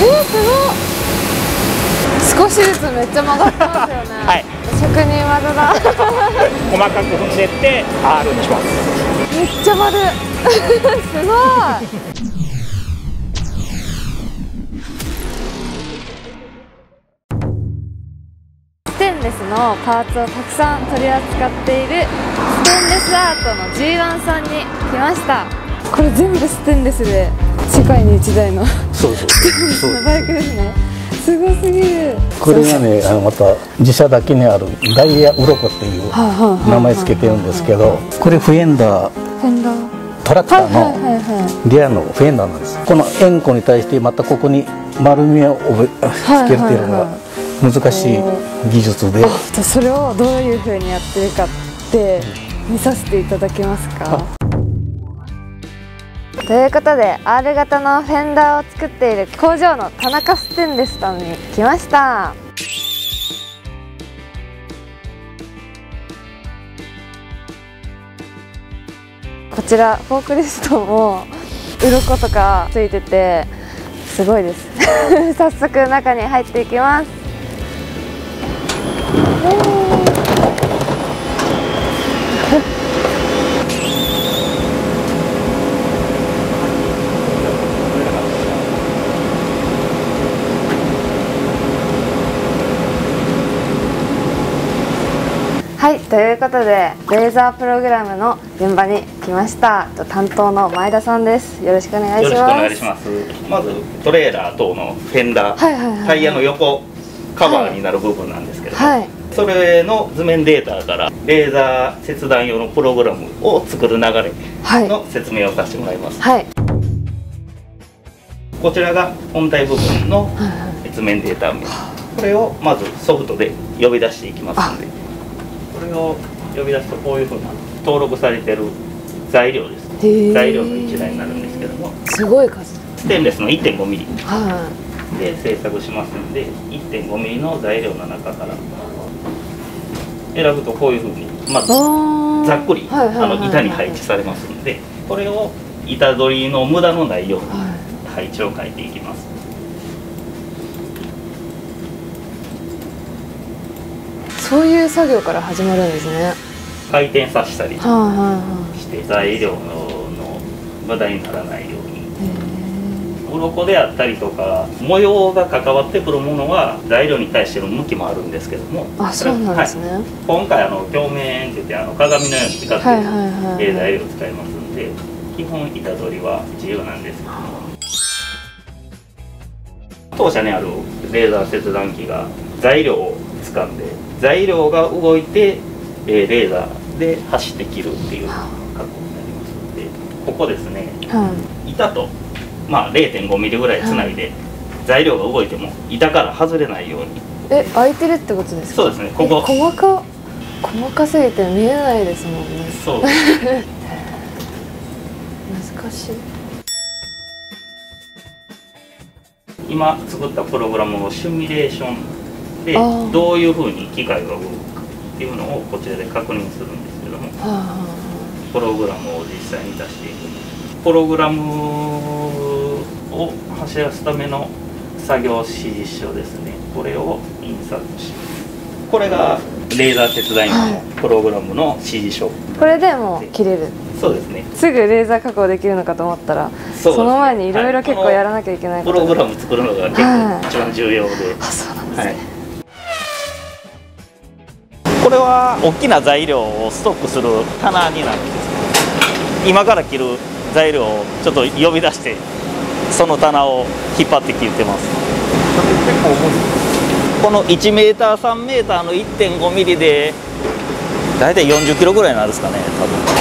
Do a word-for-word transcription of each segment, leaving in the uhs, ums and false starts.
すごい。少しずつめっちゃ曲がってますよね。はい。職人技だ。 細かく踏んでって アール にします。 めっちゃ丸。すごい。ステンレスのパーツをたくさん取り扱っているステンレスアートの ジーワン さんに来ました。これ全部ステンレスで世界に一台のそうそうステンレスのバイクですね。すごすぎる。 これがね、あのまた自社だけにあるダイヤウロコっていう名前つけてるんですけど、これフェンダーフェンダートラクターのリアのフェンダーなんです。この円弧に対してまたここに丸みをつけるっていうのが難しい技術で、 それをどういうふうにやってるかって見させていただけますか。ということで アール 型のフェンダーを作っている工場の田中ステンレスさんに来ました。こちらフォークリフトも鱗とかついててすごいです早速中に入っていきます。はい、ということでレーザープログラムの現場に来ました。担当の前田さんです。よろしくお願いします。 よろしくお願いします。まずトレーラー等のフェンダー、タイヤの横カバーになる部分なんですけども、はい、それの図面データからレーザー切断用のプログラムを作る流れの説明をさせてもらいます。はい、こちらが本体部分の図面データ面、これをまずソフトで呼び出していきますので、これを呼び出すとこういうふうな登録されてる材料です。材料の一台になるんですけども、 すごい数。 ステンレスの いってんごミリ で製作しますので、いってんごミリ の材料の中から選ぶとこういうふうにまずざっくり板に配置されますので、これを板取りの無駄のないように配置を変えていきます。 そういう作業から始まるんですね。 回転させたりして材料の無駄にならないように。鱗であったりとか模様が関わってくるものは材料に対しての向きもあるんですけども、 あ、そうなんですね。はい、 今回あの鏡面っていってあの鏡のように光っている材料を使いますので、基本板取りは自由なんですけども、当社にあるレーザー切断機が材料を掴んで材料が動いて、えー、レーザーで走って切るっていう格好になりますので、ここですね、はい、板と、まあ、れいてんごミリぐらいつないで、はい、材料が動いても板から外れないように。 え、開いてるってことですか？ そうですね。ここ細か細かすぎて見えないですもんね。 そうですね難しい。 今作ったプログラムをシミュレーションでどういうふうに機械が動くかっていうのをこちらで確認するんですけども、プログラムを実際に出していく。プログラムを走らすための作業指示書ですね、これを印刷します。これがレーザー切断用のプログラムの指示書、はい、 これでもう切れる。 そうですね。 すぐレーザー加工できるのかと思ったら、そ, ね、その前にいろいろ結構やらなきゃいけないこと、 はい、プログラム作るのが結構一番重要で、はい、 あ、そうなんですね。はい、 これは大きな材料をストックする棚になるんですけど、今から切る材料をちょっと呼び出してその棚を引っ張って切ってます。結構重い。このいちメーターさんメーターの いってんごミリ でだいたいよんじゅっキロぐらいになるんですかね、多分。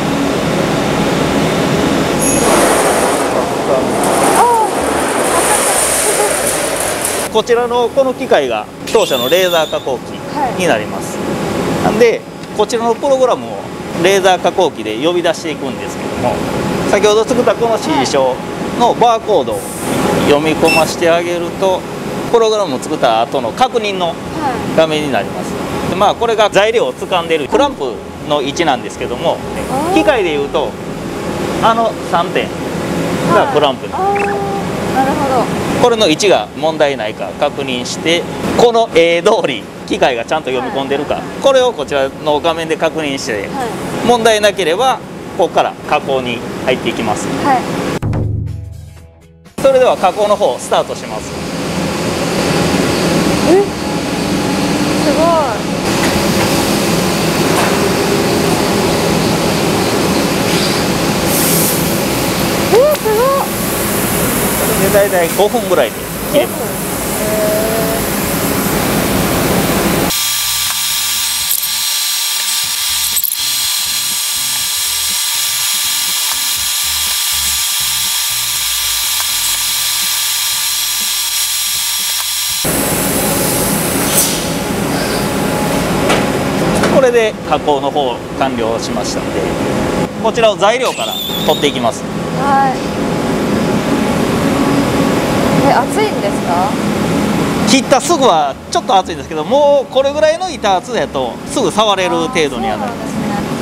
こちらのこの機械が当社のレーザー加工機になります。はい、なんでこちらのプログラムをレーザー加工機で呼び出していくんですけども、先ほど作ったこの指示書のバーコードを読み込ませてあげると、プログラムを作った後の確認の画面になります。で、まあ、これが材料を掴んでいるクランプの位置なんですけども、機械でいうとあのさんてんがクランプになります。 なるほど。 これの位置が問題ないか確認して、この絵通り機械がちゃんと読み込んでるか、これをこちらの画面で確認して、問題なければここから加工に入っていきます。はい、それでは加工の方スタートします。 え、すごい。え、すごい。 で大体ごふんぐらいで切れます。これで加工の方完了しましたので、こちらを材料から取っていきます。 はい。え、熱いんですか？ 切ったすぐはちょっと熱いんですけど、もうこれぐらいの板厚だとすぐ触れる程度にはなります。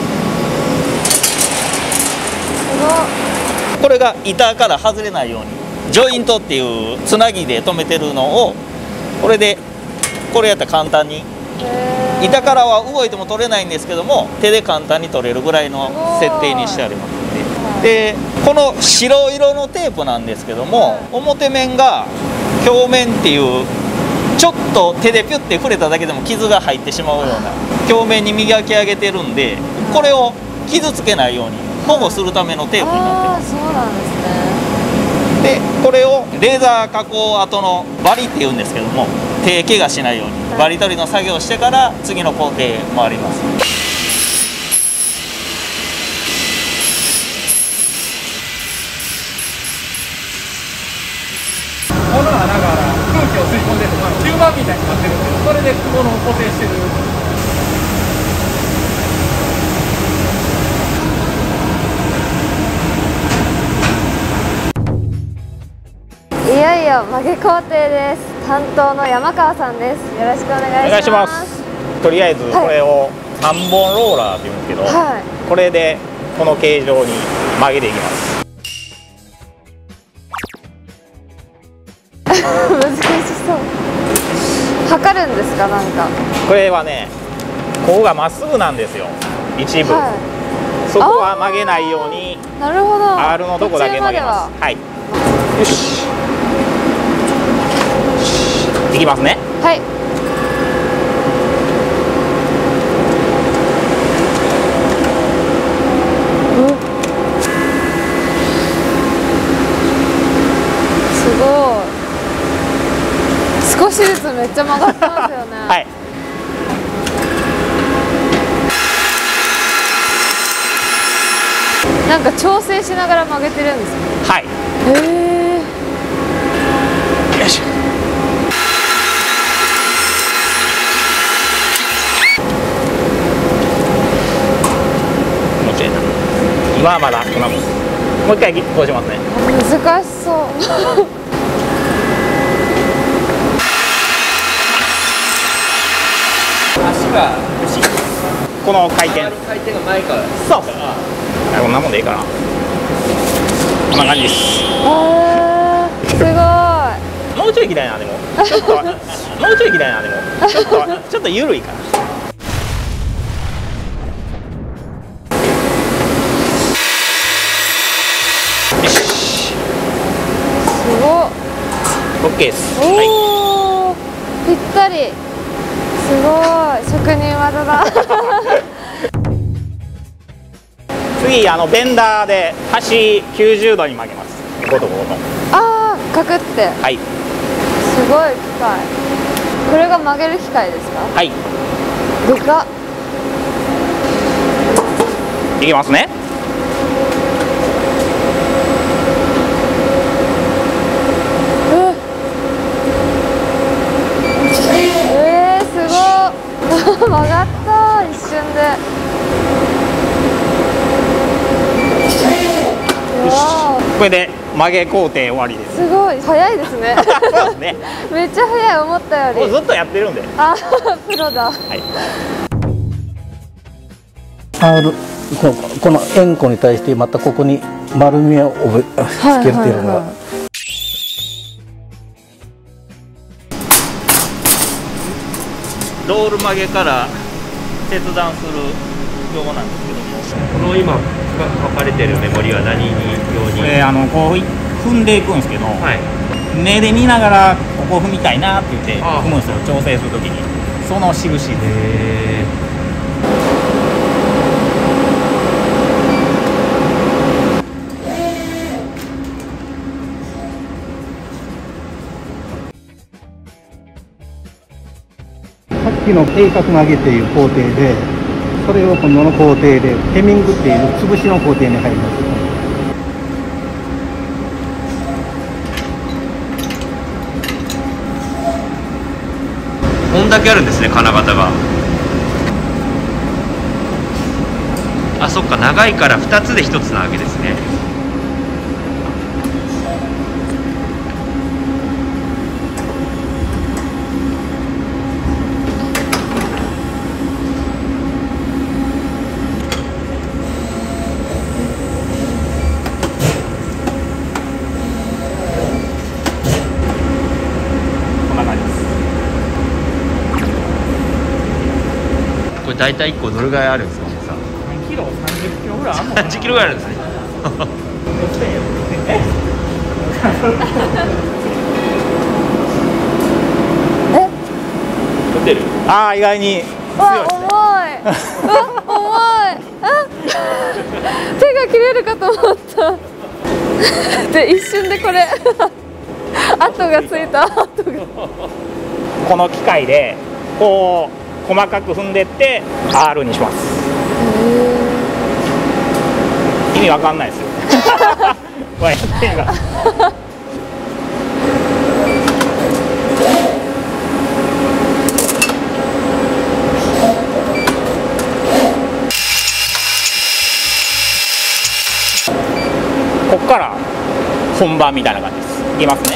すごい。これが板から外れないようにジョイントっていうつなぎで留めてるのを、これでこれやったら簡単に、板からは動いても取れないんですけども、手で簡単に取れるぐらいの設定にしてありますので、でこの白色のテープなんですけども、表面が表面っていうちょっと手でピュッて触れただけでも傷が入ってしまうような表面に磨き上げてるんで、これを傷つけないように保護するためのテープになってます。 そうなんですね。 でこれをレーザー加工後のバリっていうんですけども、手怪我しないようにバリ取りの作業をしてから次の工程へ回ります。 この穴から空気を吸い込んでる、まあ、吸盤みたいになってるんで、それでこの固定してる。 いよいよ曲げ工程です。担当の山川さんです。よろしくお願いします。 お願いします。とりあえずこれをさんぼんローラーって言うんですけど、はい、これでこの形状に曲げていきます。 難しそう。測るんですか、なんか。 これはね、ここがまっすぐなんですよ、一部。はい、そこは曲げないように。 なるほど。 R のとこだけ曲げます。はい。よし。いきますね。 はい。すごい。少しずつめっちゃ曲がってますよね。 はい。 なんか調整しながら曲げてるんですね。 はい。 へえ。 よいしょ。今はまだ今ももう一回こうしますね。 難しそう足が後ろ、 この回転回転が前から。 そう、あ、こんなもんでいいかな。こんな感じです。 へー、すごい。 もうちょい嫌いなでもちょっともうちょい嫌いなでもちょっとちょっと緩いかな。オッケーです。 おお、はい、ぴったり。すごい、職人技だ次、あのベンダーで端きゅうじゅうどに曲げます。ゴトゴト。 ああ、かくって。 はい。 すごい機械。これが曲げる機械ですか？ はい。 でかっ。 いきますね。 曲がった一瞬で。 これで曲げ工程終わりです。 すごい早いですねそうですねめっちゃ早い、思ったより。 もうずっとやってるんで。 あ、プロだ。はい。 R このこの円弧に対してまたここに丸みをつけるっていうのが、 ロール曲げから切断する用なんですけども、 この今書かれてるメモリは何用に？ これあのこう踏んでいくんですけど、 はい、 目で見ながらここ踏みたいなって言ってああ踏むんですよ、調整するときに。その印で。 へさっきの鋭角曲げっていう工程で、それを今度の工程でヘミングっていう潰しの工程に入ります。 こんだけあるんですね、金型が。あ、そっか、長いからふたつでひとつなわけですね。 こんな感じです。 これ大体いっこどれぐらいあるんですか、重さ？ さんキロ、さんじゅっキロぐらいあるのかな。 さんじゅっキロぐらいあるんですね。 打てる。ああ、意外にわ、 強いですね。 重い。わ、重い。あ、手が切れるかと思った。で、一瞬でこれ。跡がついた。跡が。 この機械でこう細かく踏んでって アール にします。意味わかんないですよ。これやってみます。こっから本番みたいな感じです。いきますね。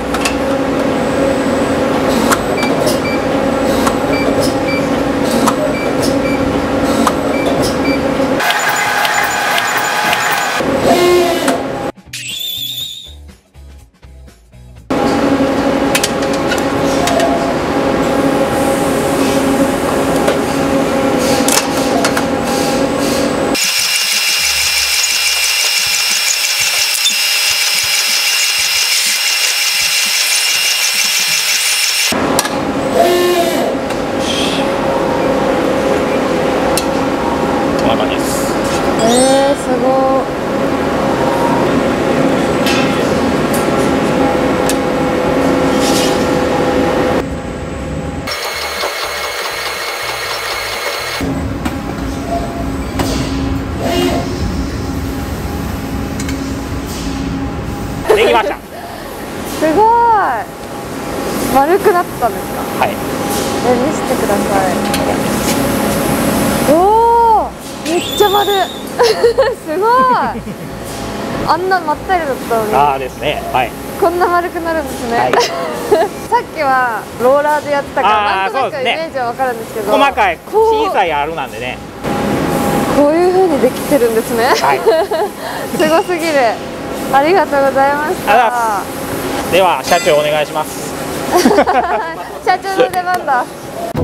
できました。 すごい。丸くなったんですか。 はい。 え、見せてください。おお、めっちゃ丸。すごい。あんなまったりだったのに。 ああですね。はい。 こんな丸くなるんですね。 はい、 さっきはローラーでやってたから、 あーなんとなくイそうですねメージはわかるんですけど。 細かいこう小さいアールなんでね。 こういう風にできてるんですね。 はい。 すごすぎる。ありがとうございました。 では社長お願いします。 社長の出番だ。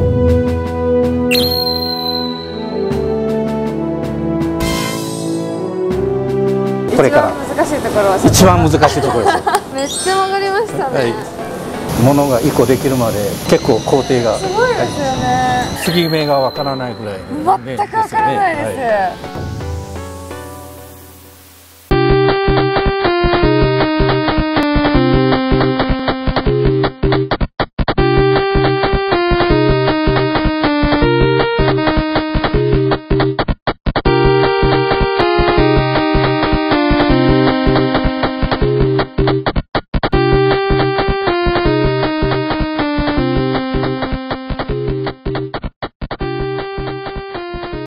これから一番難しいところは一番難しいところです。 めっちゃ曲がりましたね。 はい。ものが一個できるまで結構工程がすごいですよね。 継ぎ目がわからないぐらい、ね、 全くわからないです。